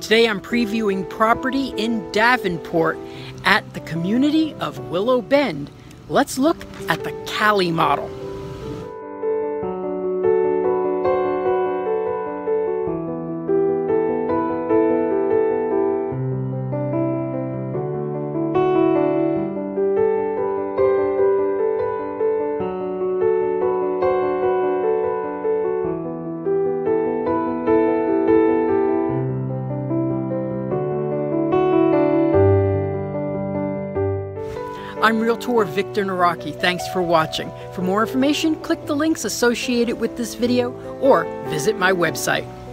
Today I'm previewing property in Davenport at the community of Willow Bend. Let's look at the Cali model. I'm Realtor Victor Nawrocki. Thanks for watching. For more information, click the links associated with this video or visit my website.